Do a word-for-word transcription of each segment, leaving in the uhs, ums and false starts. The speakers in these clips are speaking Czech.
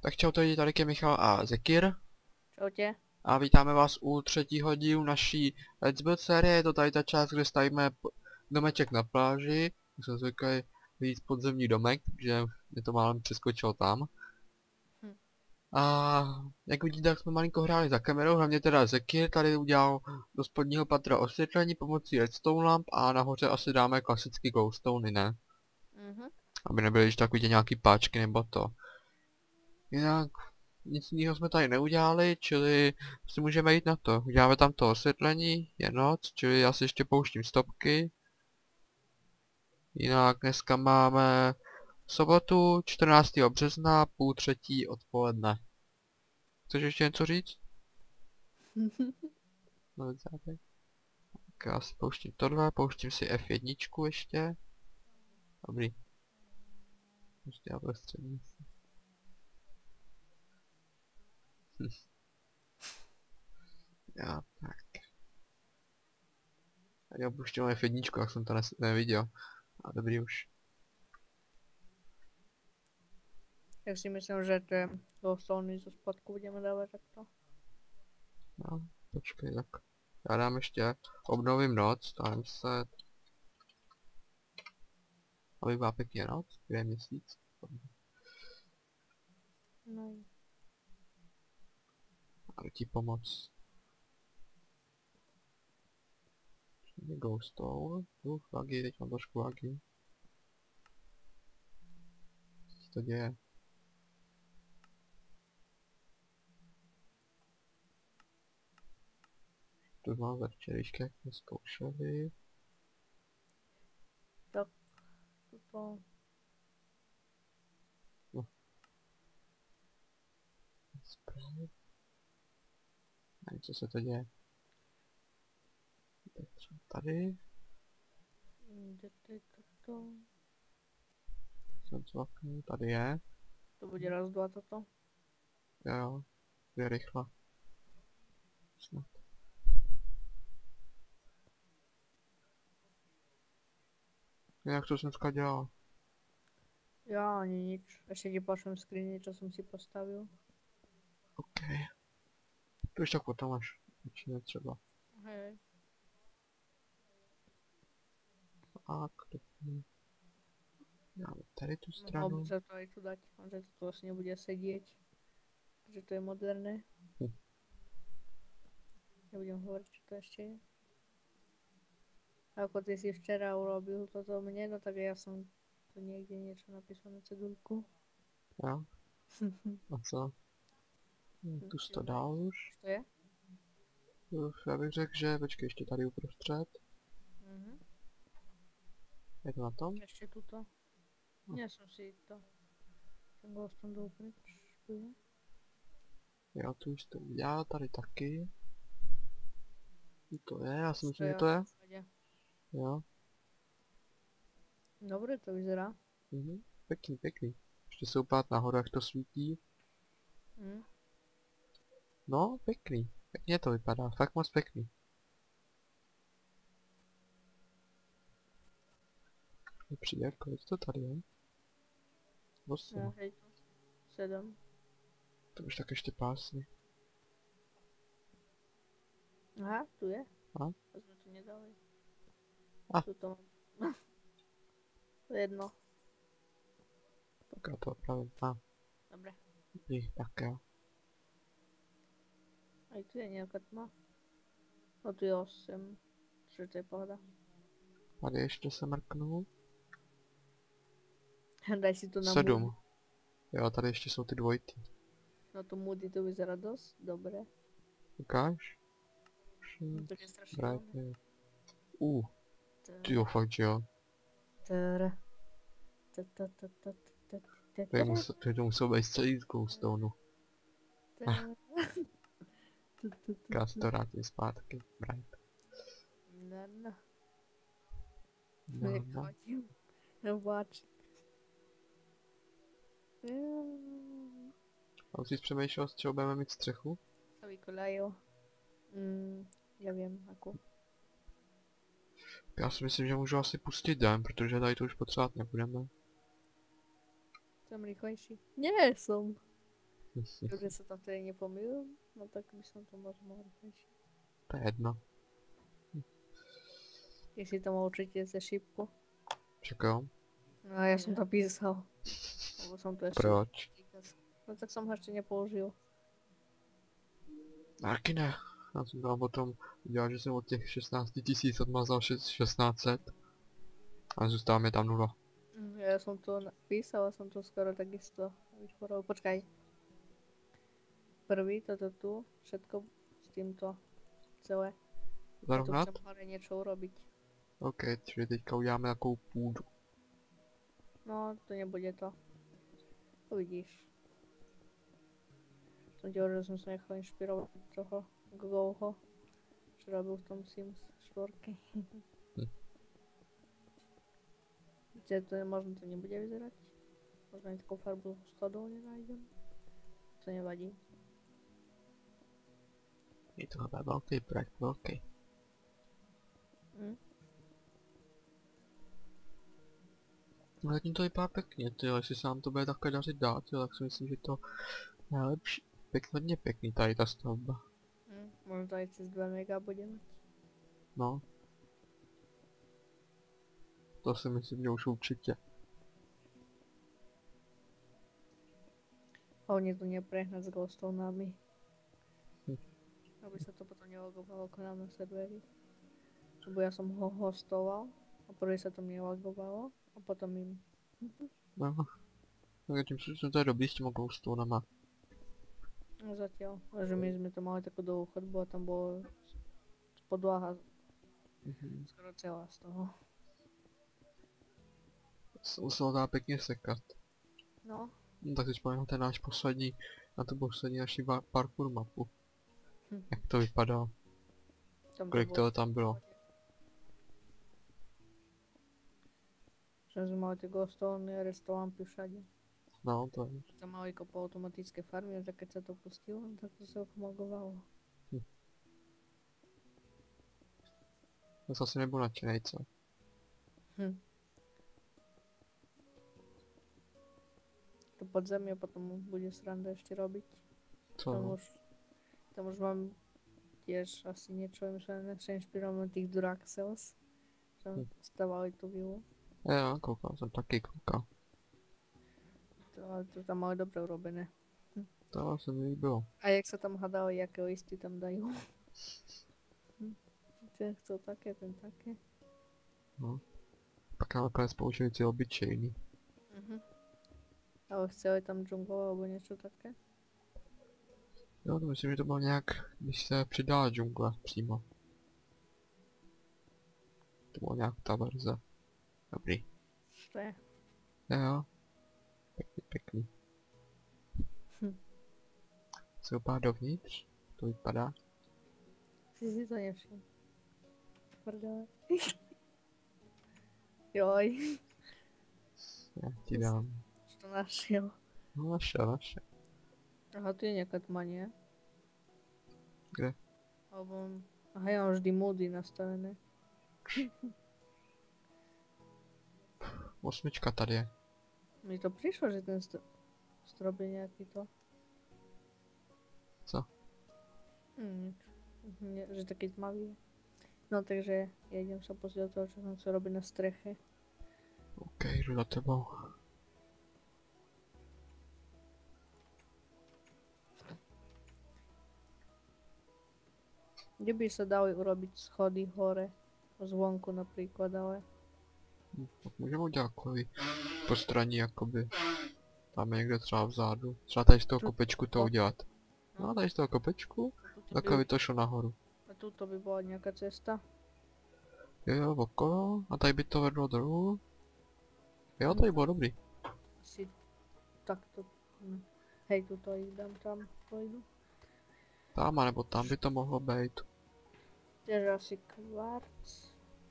Tak čau, tady tady je Michal a Zekir. Čau tě. A vítáme vás u třetího dílu naší Let's Build série. Je to tady ta část, kde stavíme domeček na pláži. My jsme zvykli víc podzemní domek, takže mě to málem přeskočilo tam. Hm. A jak vidíte, tak jsme malinko hráli za kamerou, hlavně teda Zekir tady udělal do spodního patra osvětlení pomocí redstone lamp a nahoře asi dáme klasický glowstone, ne? Mhm. Aby nebyly ještě tak vidět nějaký páčky nebo to. Jinak nic jiného jsme tady neudělali, čili si můžeme jít na to. Uděláme tam to osvětlení, je noc, čili já si ještě pouštím stopky. Jinak dneska máme sobotu čtrnáctého března, půl třetí odpoledne. Chceš ještě něco říct? No, tak já si pouštím tohle, pouštím si F jedna ještě. Dobrý. Ještě já prostřední. Hm. Já tak. Tady opuštěl F jedna, jak jsem to neviděl. A dobrý už. Jak si myslím, že to je glowstone zo spodku budeme dávat takto? No, počkej, tak. Já dám ještě obnovím noc, time set. Aby byla pěkně noc, kde je měsíc. No. A ti pomoc. Glowstone. Uf, laggy, teď mám trošku laggy. Co se to děje? To mám ve včerejšky, jak jsme zkoušeli. Tak, tuto... No. Správně. A co se to děje? Tak třeba tady. Kde to je toto? Jsem cvaknul, tady je. To bude raz, dva toto? Jo, jo. Je rychle. Snad. Jak to jsem dneska dělal? Já ani nič. Ještě ti pošlem screeny, čo jsem si postavil. OK. To už tak potom až. Začne třeba. Hej. Tak, to dáme tady tu Mohol stranu. by sa to aj tu dať, že to vlastne bude sedieť. Že to je moderné. Hm. Nebudem hovoriť, čo to ešte je. A ako ty si včera urobil toto mne, no tak ja som tu niekde niečo napísal na cedulku. Jo. A co? Hm, tu jsi to dál už. To je? Uf, já bych řekl, že počkej, ještě tady uprostřed. Mhm. Je to na tom? Ešte tuto. Nie som si to. Ten glowstone to úplne špuje. Jo, tu už to udělal, tady taky. Tu to je, já si myslím, že to je. Jo. Dobre to vyzerá. Mhm. Pěkný, pěkný. Ještě se upát nahoru, jak to svítí. Mhm. No, pěkný. Pěkně to vypadá, fakt moc pěkný. Přijde, kolik to tady je? Osm. Ja, hej to. Sedem. To už tak ještě pásny. Aha, tu je. A? To sme tu nedali. A. Tu to mám. To je jedno. Tak já to opravím. A, Dobre. dobrý, tak jo. Aj tu je nejaká tma. No tu je osem. Čiže to je pohoda. Tady ještě se mrknu. Daj si to na Sedm. Moody. Jo, tady ještě jsou ty dvojky. No to Moody to vyzerá dosť. Dobre. Ukáž? No to je strašne Right, dobré. je. Uh, ty jo, fakt, že jo. Tr. T, t, t, t, t, t, To, musel, to muselo být celý z glowstoneu. Já si to vrátím zpátky. Right. No, no. No, Jak no. chodím. Váčik. A už jsi přemýšlel, z čeho budeme mít střechu? Sa vykoľajú. Mm, ja viem, ako. Já si myslím, že můžu asi pustit den, protože tady to už potřebovat nebudeme. Som rýchlejší. Nie som. Kdyby se tam tedy nepomýlil, no tak by som to možno mohl řešit. To je jedno. Jestli to mohl určitě ze šipku. Však jo. No a já jsem to písal. Lebo som to ještě... Proč? No tak jsem ho ještě nepoužil. Taky ne. Já jsem tam potom udělal, že jsem od těch šestnáct tisíc odmazal šestnáct set. A zůstává mi tam nula. Mm, ja som to napísal a som to skoro takisto vyšporol. Počkaj. Prvý, toto tu, všetko s týmto celé. A tu Zarovnat? chcem hore niečo urobiť. OK, čili teďka uděláme takovou půdu. No, to nebude to. Uvidíš. Som ti hovoril, že som sa nechal inšpirovať od toho Gogoho, čo robil v tom Sims štyri. Hm. Víte, to je, možno to nebude vyzerať. Možno ani takovou farbu skladou nenájdem. To nevadí. Je to ale velký projekt, velký. Hm? No zatím to vypadá pěkně, ty, jestli se nám to bude takhle dařit dát, jo, tak si myslím, že to je lepší. Pěkně, hodně pěkný tady ta stavba. Hm, možno to aj cez dva mega bude mať. No. To si myslím, že už určitě. Hlavne to neprehnať s glowstonami. Hm. Aby sa to potom nelogovalo k nám na serveri. Lebo ja som ho hostoval a prvý sa to mne logovalo a potom im. No. Tak tím si to je dobrý s těma glowstonama. No zatiaľ, že my sme to mali takú dlhú chodbu a tam bolo podlaha Mhm. skoro celá z toho. Se muselo dá pěkně sekat. No, No tak si vzpomínám ten náš poslední, na tu poslední naši va- parkour mapu. Hm. Jak to vypadalo, tam kolik to toho tam bylo. Že sme mali tie glowstony a restolampy všade. No to je. Tam mali ako automatické farmy, že keď sa to pustilo, tak to sa logovalo. To zase nebyl nadšenej, co? Hm. To podzemie potom bude sranda ešte robiť. Co? Tam No? už, tam už mám tiež asi niečo vymyslené, že inšpirované tých Duraxels, čo Hm. stavali tú vilu. Já koukal jsem taky koukal. To, ale to tam mali dobre urobené. To se mi líbilo. A jak sa tam hádali, jaké listy tam dajú. Hm. Ten chcel také, ten také. No. Pak nám nakonec použili ty obyčejný. Mhm. Ale chceli tam džunglu alebo niečo také. Jo, to myslím, že to bylo nějak, když se přidala džungle přímo. To bylo nějak ta verze. Dobrý. To je. Jo, jo. Pěkný, pěkný. Hm. Se opát dovnitř? To vypadá. Si si to nevšiml. Prdele. Joj. Já ti dám. Čo to našiel? No naše, naše. Aha, tu je nejaká tma, nie? Kde? Alebo... Aha, ja mám vždy moody nastavené. Osmička tady je. Mi to prišlo, že ten st strop je nejaký to. Co? Hm, nič. Nie, že taký tmavý je. No takže ja idem sa pozrieť do toho, čo som chcel robiť na streche. OK, jdu za tebou. Kde by sa dali urobiť schody hore? Zvonku napríklad, ale... Hm, tak můžeme udělat takový postraní jakoby. Tam je někde třeba vzadu. Třeba tady z toho Tu- kopečku to to. udělat. No. No tady z toho kopečku, Tuto tak by, aby to šlo nahoru. a tuto by bola nejaká cesta. Jo, jo, okolo. A tady by to vedlo dolů. Jo, tady bylo dobrý. Asi takto. Hm. Hej, tuto ich dám tam, pojdu. Tam, nebo tam by to mohlo být. Tiež asi kvarc.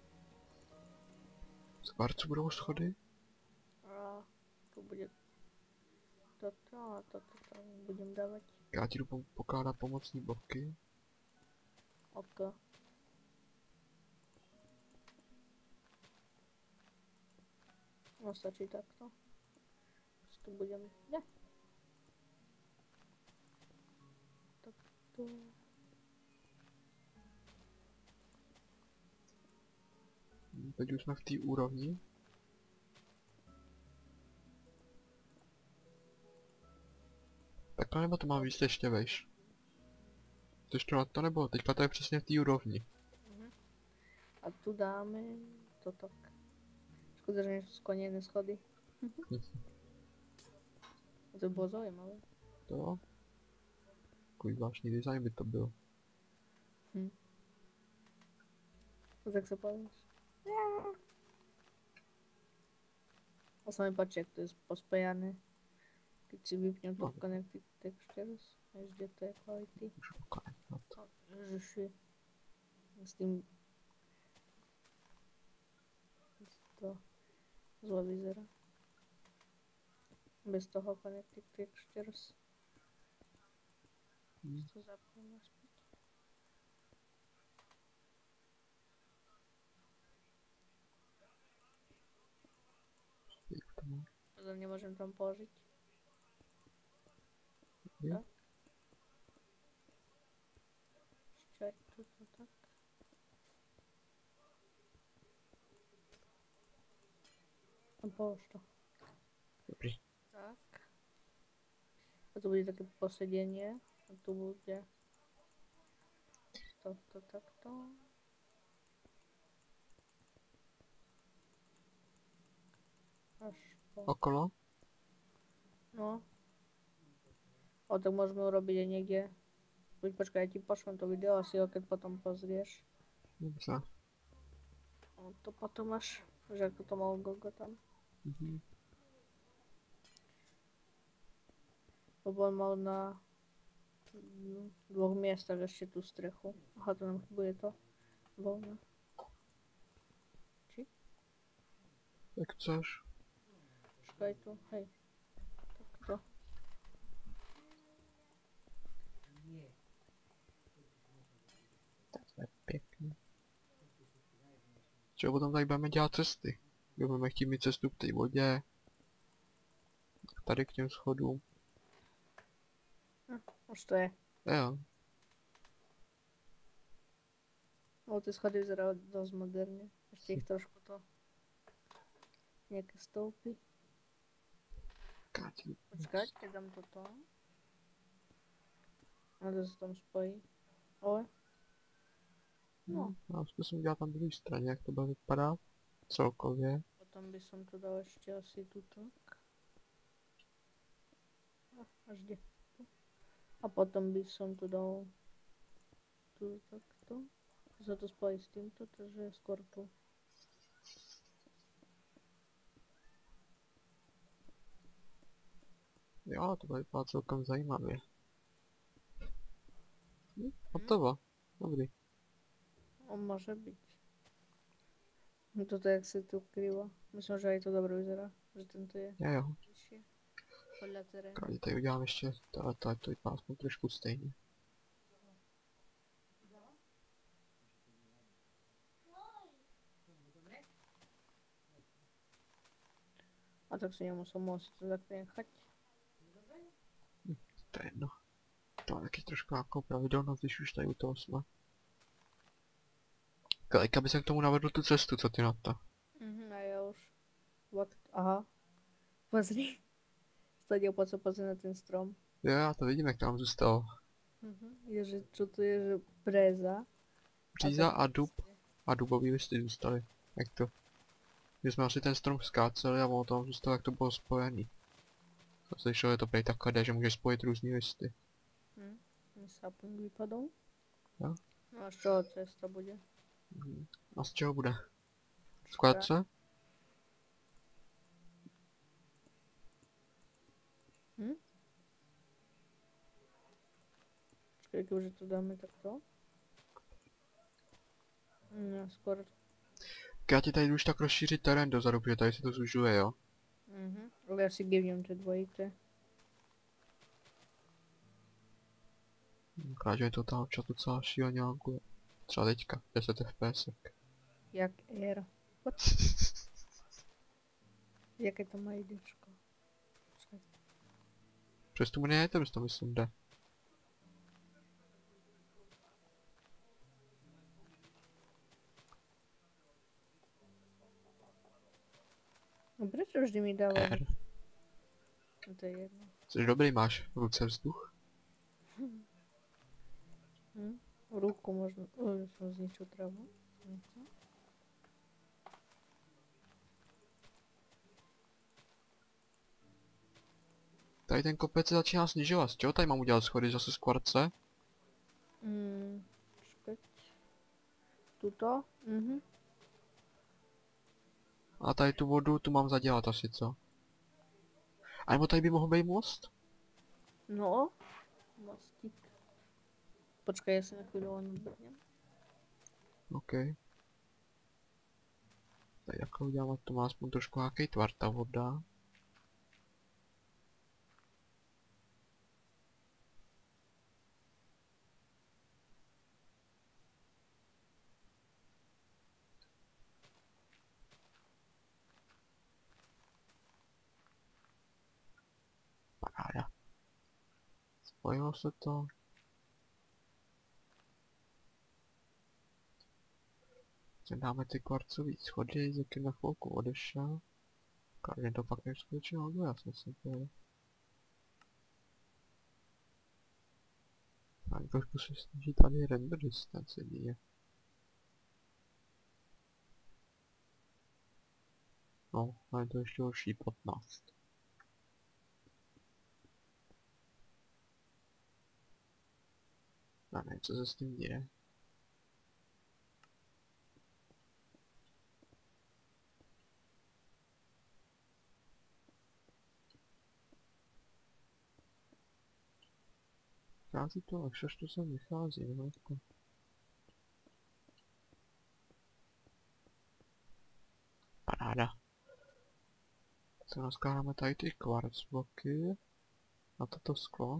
Z kvarcu budou schody? A tu bude toto a toto tam budem dávať. Já ti jdu pom- pokládat pomocní bloky. Ok. No stačí takto. Už tu budem, ne. to. Teď už jsme v té úrovni. Takhle nebo to má víc ještě vejš? To ještě na to nebylo, teďka to je přesně v té úrovni. Mhm. A tu dáme to tak. Škoda, že nejsou skloněné schody. To by bylo zajímavé. To? Takový zvláštní design by to byl. Hm. No tak se povíš. A sa mi páči, jak to je pospajané. Keď si vypnem to No. Connected Textures, vieš, kde to je kvality. Už konec na to. Ježiši. S tým... To zle vyzerá. Bez toho Connected Textures. Hm. To zapnem naspäť. Jak to má? To nemôžem tam položiť. Je? Tak. Ešte aj tuto tak. A polož to. Dobrý. Tak. A tu bude také posedenie. A tu bude toto takto. Až po... Okolo? No. O, tak môžeme urobiť aj niekde. Buď počkaj, ja ti pošlem to video a si ho keď potom pozrieš. Dobře. O, to potom až, že ako to mal Gogo tam. Mhm. Lebo on mal na mm, dvoch miestach ešte tú strechu. Aha, to nám bude to voľné. Či? Jak chceš. Počkaj tu, hej. Takto. To je pěkný. Třeba potom tady budeme dělat cesty. Budeme chtít mít cestu k té vodě. Tady k těm schodům. Hm, už to je. Jo. No, tie schody vyzerajú dosť moderne. Ešte ich trošku to nejaké stoupy. Káti. Počkať, keď dám toto. A to sa tam spojí. Ale, No. Já zkusím dělat na druhé straně, jak to bude vypadat. Celkově. potom by som to dal ešte asi tuto. A, až kde? Tu. A potom by som to dal tu takto. Sa to spojí s týmto, takže skôr tu. Jo, to bude vypadat celkem zajímavě. Hm, hotovo. Dobrý. On môže byť. No toto jak si tu krivo. Myslím, že aj to dobre vyzerá. Že tento je Jo, jo. vyššie. Podľa terénu. Kádi, tady udělám ještě tohle, tohle to vypadá aspoň trošku stejně. A tak si nemusel môcť to takto nechať. To je jedno. To má taky trošku nějakou pravidelnost, když už tady u toho jsme. Kalika by se k tomu navedl tu cestu, co ty na to? Mhm, a ja už. What? Aha. Pozri. Stadia poď sa pozrieť na ten strom. Jo, já to vidím, jak tam zůstal. Mhm. Je, že čo tu je, že breza. Bříza ten a dub. listy. A dubový listy zůstaly. Jak to? My jsme asi ten strom skáceli a ono tam zůstalo, jak to bylo spojený. Jsem slyšel, je to prej takhle, že můžeš spojit různý listy. Hm. Sapling vypadol. Jo. No a z čoho cesta bude? Mhm. A z čeho bude? Skladce? Hm? Počkej, keďže to dáme takto. No, skôr. Já ti tady jdu už tak rozšířit terén dozadu, protože tady se to zužuje, jo? Mhm. Ale ja si givnem tie dvojité. Akorát, že je to ta občas docela šíleně lankuje. Třeba teďka, deset F P S. Jak R. What? Jaké to má idečko? Počkaj. Přes tu mě nejete, to myslím jde. Prečo vždy mi dáva? R. No to je jedno. Jsi dobrý, máš v ruce vzduch? Hm? Ruku možno. Uj, som zničil travu. Mhm. Tady ten kopec se začíná snižovat. Z čeho tady mám udělat schody? Zase z kvarce? Mm, počkať. Tuto? Mhm. A tady tu vodu, tu mám zadělat asi, co? A nebo tady by mohl být most? No. Mostík. Počkaj, ja sa na chvíľu len odbrnem. OK. Tady takhle uděláme, to má aspoň trošku nějaký tvar ta voda. Paráda. Spojilo se to. Dáme ty kvarcový schody, z jakým na chvilku odešel. Každý to pak neskutečně hodně, já jsem si to. Tak trošku se snaží tady render distance je. No, a je to ještě horší, patnáct. Já nevím, co se s tím děje. Vychází to, až až to sem vychází, no jako. Paráda. Co rozkládáme tady ty kvarc bloky na toto sklo.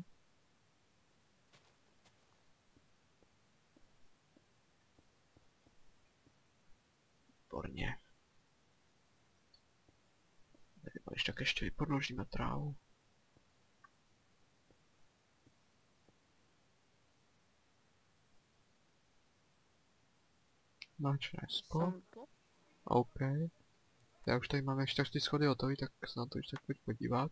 Výborně. Když tak ještě vypodložíme trávu. Načné spo. Som tu. OK. Já už tady mám ještě ty schody hotový, tak se na to ještě tak pojď podívat.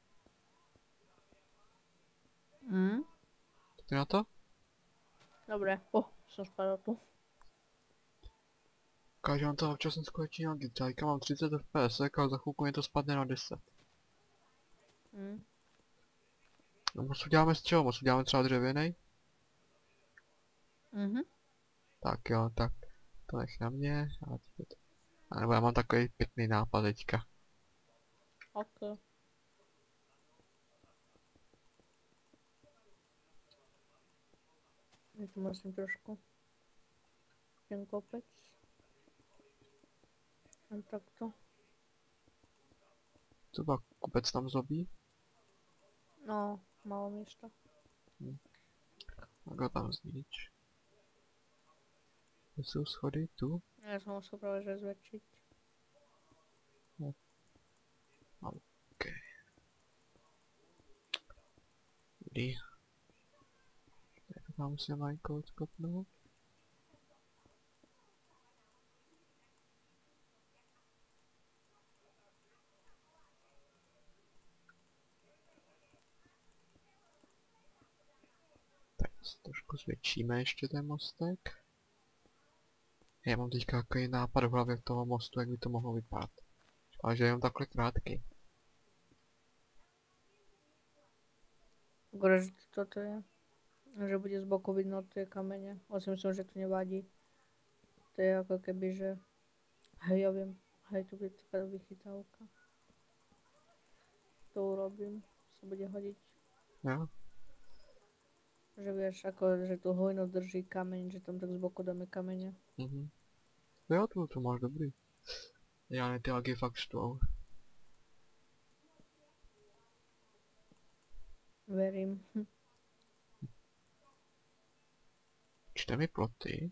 Mm. Tak ty na to? Dobre. O, som spadol tu. Ukážu vám to, občas jsem skočil na gitajka, mám třicet F P S, ale za chvilku mi to spadne na deset. Mm. No most uděláme z čeho? Most uděláme třeba dřevěnej? Mhm. Tak jo, tak to nech na mě. A, to... a nebo já mám takový pěkný nápad teďka. OK. Ja tu musím trošku ten kopec. A takto. Co pak kupec tam zlobí? No, málo miesta. Hm. Tak ho tam znič. Kde jsou schody? Tu? Ja som musel práve že zväčšiť. OK. Kdy? Tak to tam musím malinko odkopnout. Tak trošku zvětšíme ještě ten mostek. Já mám teďka takový nápad v hlavě toho mostu, jak by to mohlo vypadat. Ale že je jenom takhle krátký. Akorát, že toto je. Že bude z boku vidno tie kamene. Ale si myslím, že to nevadí. To je ako keby, že... Hej, ja viem. Hej, tu bude taká vychytávka. To urobím. Sa bude hodiť. Jo? Že vieš, ako, že tu hojno drží kameň, že tam tak z boku dáme kamene. Mhm. Jo, to, to máš dobrý. Já ne, ty lagy fakt štvou. Verím. Hm. Čte mi ploty.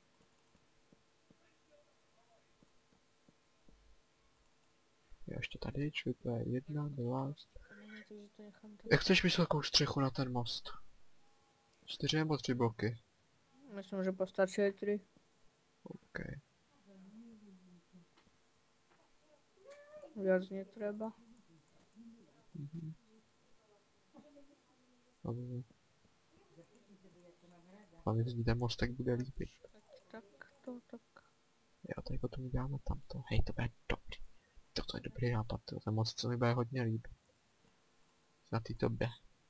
Já ještě tady, čili to je jedna, dva... Kamene, takže to nechám tak. Jak chceš myslet takovou střechu na ten most? Čtyři nebo tři bloky? Myslím, že postačí tri. OK. Viac netreba. Mhm. Dobře. A když ten mostek bude líbit. Tak to, tak. Jo, tady potom uděláme tamto. Hej, to bude dobrý. Toto je dobrý nápad, to ten most se mi bude hodně líbit. Na té tobě.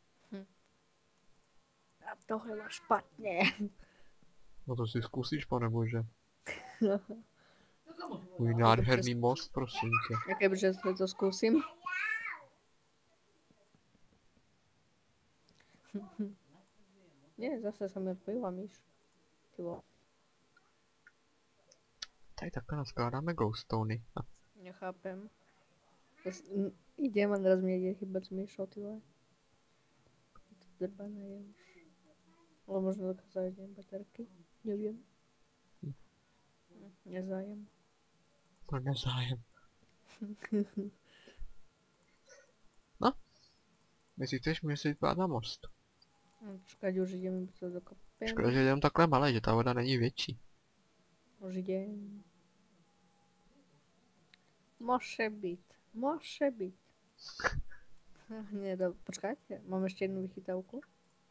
A tohle má špatně. No to si zkusíš, panebože. Můj nádherný most, prosím tě. Jaké bře to zkusím. Nie, zase sa mi odpojila myš. Ty vole. Tady takhle naskládáme glowstony. A Nechápem. Zas, n- idem a naraz mi ide chýbať s myšou, ty vole. To drbané je už. Ale možno dokázať neviem, baterky. Neviem. Hm. Hm, Nezájem. to nezájem. No. Jestli chceš, můžeš si vypadat na most. No, Počkať, už idem, iba to dokopem. Škoda, že je jenom takhle malé, že ta voda není větší. Už idem. Môže byť. Môže byť. Nie, do... Počkajte, mám ešte jednu vychytávku.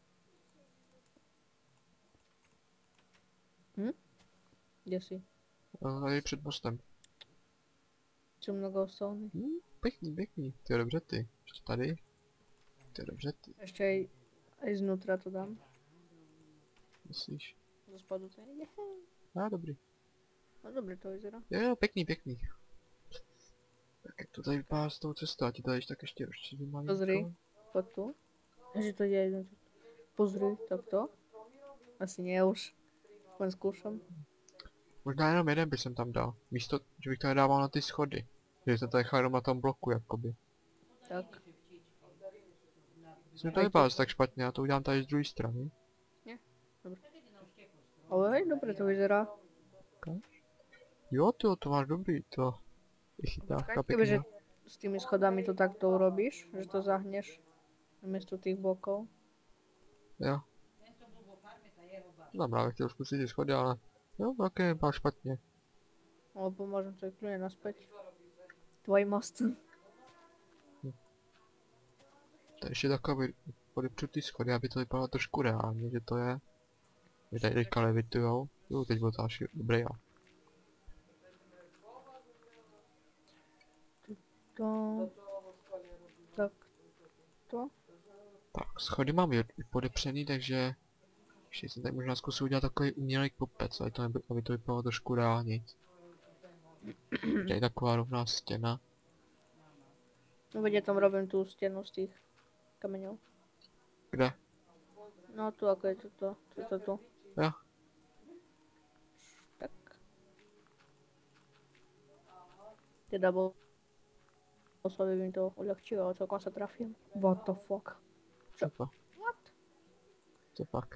Hm? Kde si? No, tady před mostem. Čo mnoho stolný? Hm, pěkný, pěkný. Ty jo, dobře ty. Ještě tady. Ty jo, dobře ty. Ešte aj, aj znútra to dám. Myslíš? Zo spadu to nejde. No, dobrý. No dobre to vyzerá. Jo, jo, pěkný, pěkný. Tak jak to tady vypadá s tou cestou, a ti to ještě tak ještě rozšířím malinko. Pozri. Poď tu. Že to je jedno. Pozri, takto. Asi nie už. Len skúšam. Možná jenom jeden by jsem tam dal. Místo, že bych to nedával na ty schody. Že jsem to nechal jenom na tom bloku, jakoby. Tak. Myslím, to vypadá zase tak špatně, já to udělám tady z druhé strany. Ale hej, dobre to vyzerá. Jo, tyjo, to máš dobrý, to. Je chytávka Keby, že pěkná. s tými schodami to takto urobíš, že to zahneš namiesto tých bokov. Jo. Znamená, bych chtěl zkusit ty schody, ale jo, také nevypadá špatně. Alebo môžem to i kľudne naspäť. Tvoj most. To je ještě takový podepřu ty schody, aby to vypadalo trošku reálně, že to je. Že tady teďka levitujou. Jo, teď byl další dobrý, jo. To... Tak to. Tak, schody mám i podepřený, takže ještě jsem tady možná zkusil udělat takový umělý kopec, aby to, neby, aby to vypadalo trošku reálně. Tady je taková rovná stěna. No veď ja tam robím tú stenu z tých kameňov. Kde? No tu ako je toto, toto tu. Jo. Tak. Teda bol oslovy mi to uľahčilo, ale celkom sa trafil. What the fuck? Co to? What? Co pak?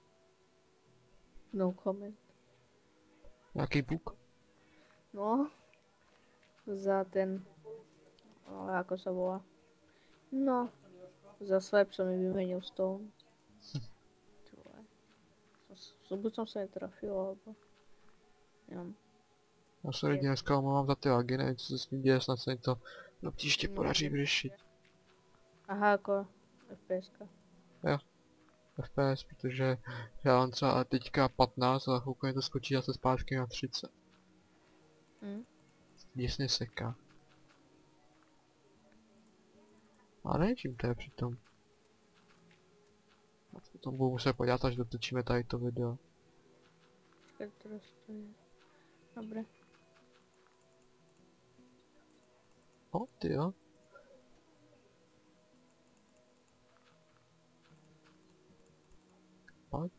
No comment. Nějaký buk? No. Za ten... Ale ako sa volá? No. Za slep som mi vymenil stone. Ty vole. Som- som- Buď som sa netrafil, alebo... Neviem. Já se lidi dneska omlouvám za ty lagy, nevím co se s ním děje, snad se mi to do příště No, podaří tak. vyřešit. Aha, ako FPSka. F P S, protože já mám třeba teďka patnáct a chvilku mi to skočí zase zpátky na třicet. Hm? Děsně seká. A ne, čím to je přitom. A to potom budu muset podívat, až dotočíme tady to video. Počkaj, teraz to je... Dobre. O, ty jo. Pojď.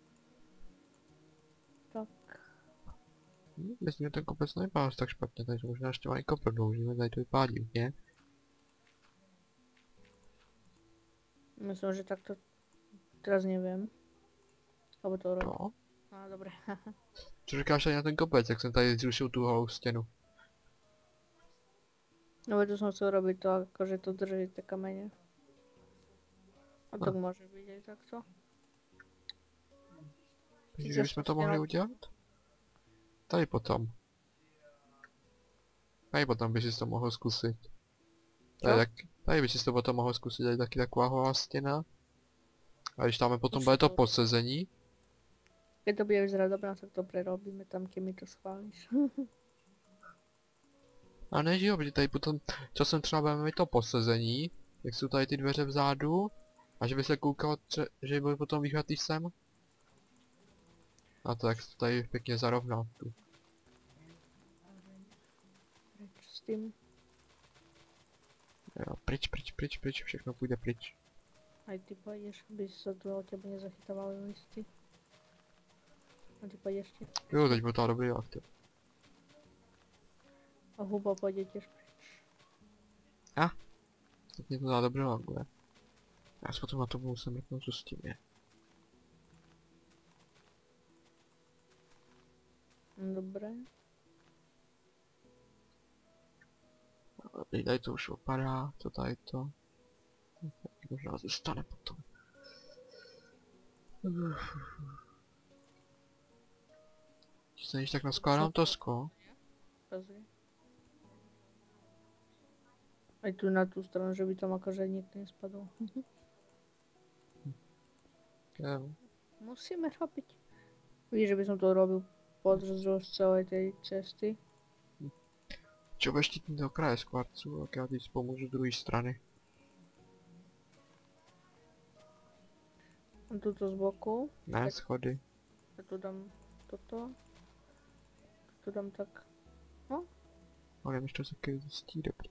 Tak. Hm, myslím, že ten kopec nevypadá tak špatně, takže možná ještě malinko prodloužíme, tady to vypadá divně. Myslím, že takto... Teraz neviem. Alebo to robím. No. Á, dobre. Co říkáš tady na ten kopec, jak jsem tady zrušil tu holou stěnu? No veď to som chcel robiť to, akože to drží tie kamene. A tak Ah. môže byť aj takto. Takže Sice bychom to jsem mohli stěnu- udělat? Tady potom. Tady potom by si to mohl zkusit. Co? Tady, tak, tady by si to potom mohl zkusit, tady taky taková holá stěna. A když tam potom Už bude to to- posezení, Keď to bude vyzerať dobré, tak to prerobíme tam, keď mi to schválíš. a ne, že jo, protože tady potom časem třeba budeme mít to posezení, jak jsou tady ty dveře vzadu, a že by se koukal, tře- že by potom výhled i sem. A to jak to tady pěkně zarovnal tu. Preč s tým. Jo, pryč, pryč, pryč, pryč, všechno půjde pryč. Aj ty pôjdeš, aby sa tu od teba nezachytávali listy. A ty pôjdeš tiež. Jo, teď byl to dobrý aktiv. A huba pôjde tiež preč. Tak mě to dá dobré languje. Já si potom na to musím mrknout, co s tím je. Dobre. Dobrý, tady to už opadá, to tady to. Tak možná se stane potom. Když se než tak naskládám to sklo. Pozri. Aj tu na tú stranu, že by tam akože nikto nespadol. Jo. Musíme robiť. Víš, že by som to robil podrzdĺž celej tej cesty. Čo budeš chtít do kraje z kvarcu, tak já ti pomůžu z druhé strany. A tuto z boku. Ne, Tak. schody. A tu dám toto. Tu dám tak. Ale než to taky zjistí, dobrý.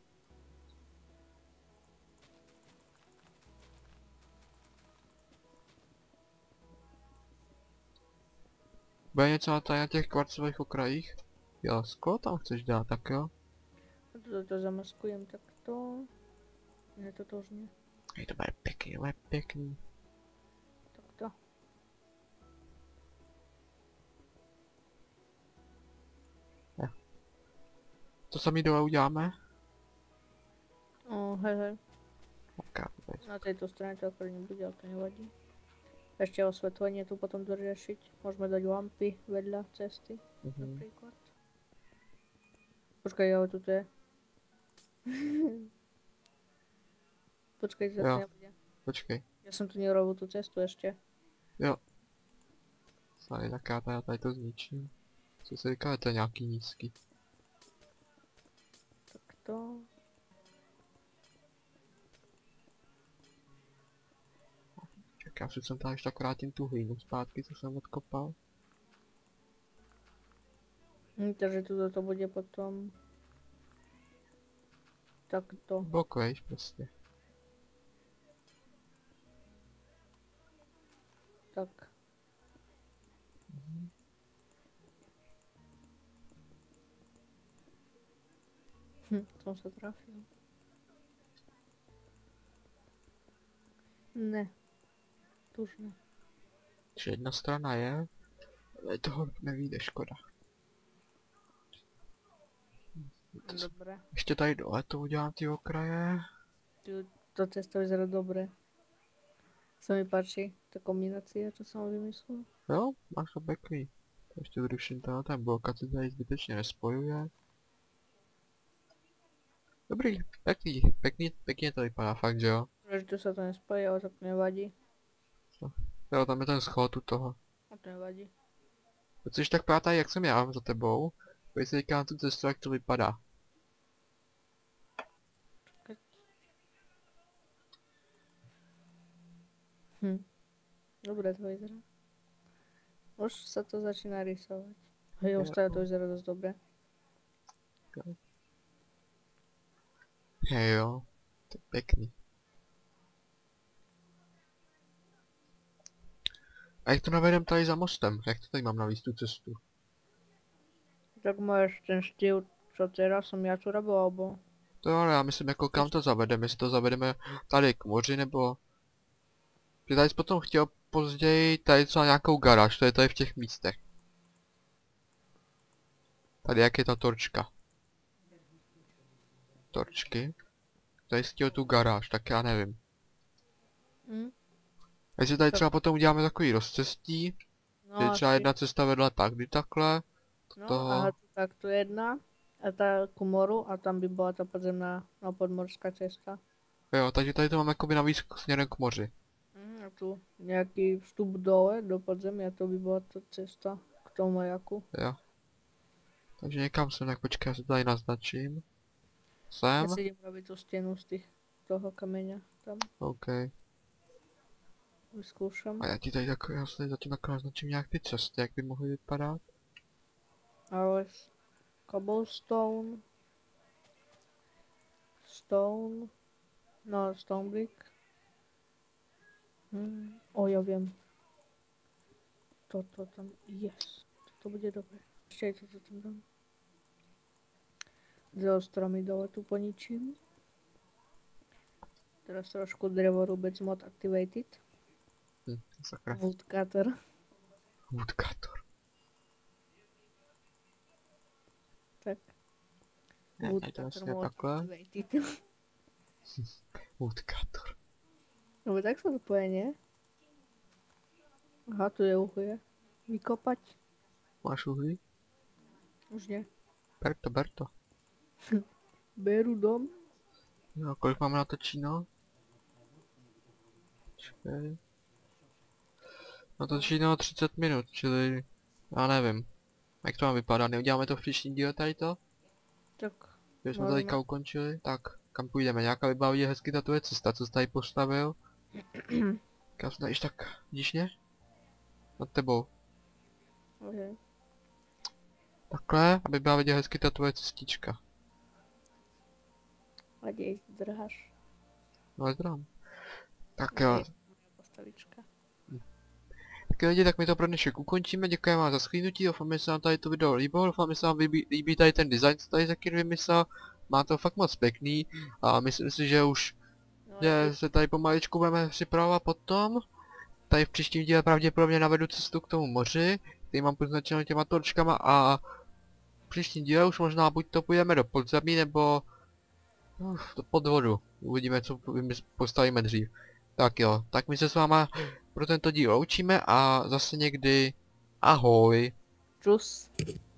Bude něco na tady na těch kvarcových okrajích? Jo, sklo tam chceš dát, tak jo? A tu to zamaskujem takto. Ne, toto už nie. Hej, to bude pěkný, to bude pěkný. Takto. To sami dole uděláme? O, hej, hej. Tak já to tady- Na tejto strane to akorát nebude, ale to nevadí. Ešte osvetlenie tu potom doriešiť. Môžeme dať lampy vedľa cesty, Mhm. napríklad. Počkaj, ale tu je. Počkaj, to Jo. nebude. Počkej. Ja som tu nerobil tú cestu ešte. Tady, tak já tady, tady to zničím. Co se říká, to je nějaký nízký. Takto. Tak já si sem tady ještě tak vrátím tu hlínu zpátky, co jsem odkopal. Hm, takže tuto to bude potom. Takto. Bok, vejš, prostě. Tak. Hm, som sa trafil. Ne. Tu už ne. Že jedna strana je, ale toho nevíde, škoda. To s- Dobre. Ještě tady dole to udělám ty okraje. Tu, to cesta vyzerá dobre. Sa mi páči tá kombinácia, čo som vymyslel. Jo, máš to pěkný. To ještě zruším tenhle ten blok, ať se tady zbytečně nespojuje. Dobrý, pěkný, pěkný, pěkně to vypadá fakt, že jo? Že tu sa to nespojí, ale tak to nevadí. Jo, tam je ten schod u toho. A to nevadí. Chceš tak právě tady, jak jsem já za tebou, pojď se říká na tu cestu, jak to vypadá. Čakať. Hm. Dobre to vyzerá. Už sa to začína rysovať. Hej, Jo. ostáva to vyzerá dosť dobre. Hej jo, to je pěkný. A jak to navedem tady za mostem? Jak to tady mám navíc tu cestu? Tak máš ten štýl, čo teraz som ja tu robil, alebo... To jo, ale já myslím, jako kam to zavedeme, jestli to zavedeme tady k moři, nebo... Že tady jsi potom chtěl později tady třeba nějakou garáž, to je tady v těch místech. Tady jak je ta torčka. Torčky. Tady jsi chtěl tu garáž, tak já nevím. Hm? A jestli tady třeba potom uděláme takový rozcestí, No, že třeba asi. jedna cesta vedla tak, kdy takhle. No, toho- aha, tu takto jedna. a ta k moru a tam by byla ta podzemná, no, podmorská cesta. Jo, takže tady to mám jakoby navíc k- směrem k moři. Mm, a tu nějaký vstup dole do podzemí a to by byla ta cesta k tomu majaku. Jo. Takže někam jsem, tak počkej, já se tady naznačím. Já Sem? si jdem robit tu stěnu z těch, toho kameňa tam. OK. Vyzkouším. A já ti tady tak, já se tady zatím takhle naznačím nějak ty cesty, jak by mohly vypadat. Ale s- cobblestone. Stone. No, stone brick. Hmm. O, já vím. Toto tam, yes. To bude dobré. Ještě toto tam dám. Dvě stromy dole tu poničím. Teraz trošku drevorubec mod activated. Hm, sakra. Woodcutter. Woodcutter. Tak. Ne, tady to vlastně takhle. activated. Woodcutter. No tak sa to poje, nie? Aha, tu je uhlie. Vykopať? Máš uhlí? Už nie. Ber to, ber to. Beru dom. Jo, kolik máme na to Číno? Počkej. Na to Číno třicet minut, čili... Já nevím. Jak to mám vypadat? Neuděláme to v příštím díle tady to? Tak. Když jsme Možná. teďka ukončili, tak kam půjdeme? Nějaká vybaví hezky ta tvoje cesta, co jsi tady postavil? Kam jsem tady již tak, vidíš mě? Nad tebou. Okay. Takhle, aby byla vidět hezky ta tvoje cestička. Ladej, zdrháš. No zdrám. Tak jo, Postavička. tak jo lidi, tak my to pro dnešek ukončíme, děkujeme vám za shlédnutí, doufám, že se vám tady to video líbilo, doufám, že se vám líbí, líbí tady ten design, co tady Zakir vymyslel, má to fakt moc pěkný a myslím si, že už No, že se tady pomaličku budeme připravovat potom. Tady v příštím díle pravděpodobně navedu cestu k tomu moři, který mám poznačeno těma torčkama a v příštím díle už možná buď to půjdeme do podzemí, nebo uf, pod vodu. Uvidíme, co vymys- postavíme dřív. Tak jo, tak my se s váma pro tento díl loučíme a zase někdy ahoj. Čus.